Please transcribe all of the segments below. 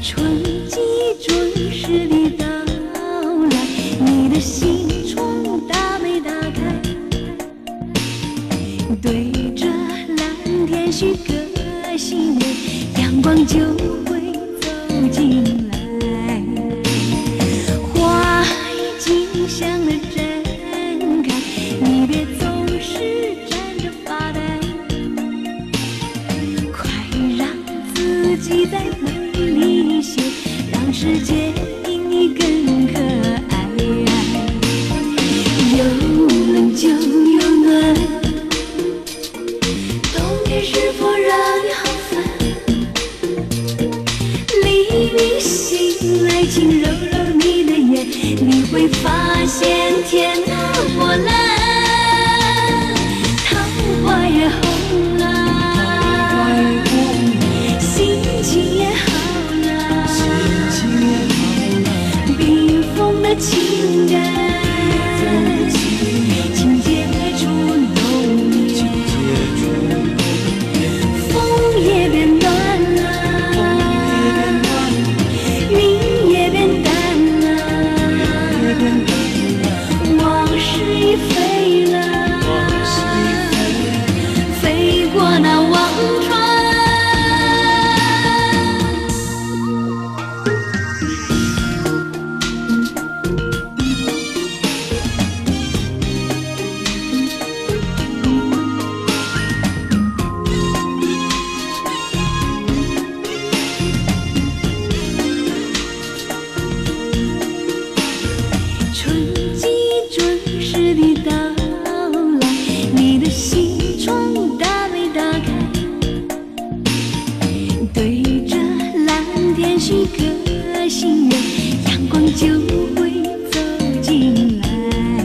春季准时的到来，你的心窗大没打开，对着蓝天许个心愿，阳光就会走进来。花已经向了绽开，你别总是站着发呆，快让自己再美丽些，让世界比你更可爱。有冷就有暖，冬天是否让你好烦？黎明醒来，请揉揉你的眼，你会发现天那么蓝，桃花也红了，心情也好了，冰封的情感，请解除浓烈，风也变暖了，云也变淡了，往事已飞了，飞过那忘川。春季准时的到来，你的心窗大没打开，对着蓝天许个心愿，阳光就会走进来。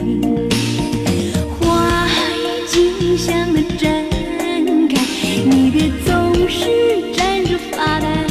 花已经向了绽开，你别总是站着发呆，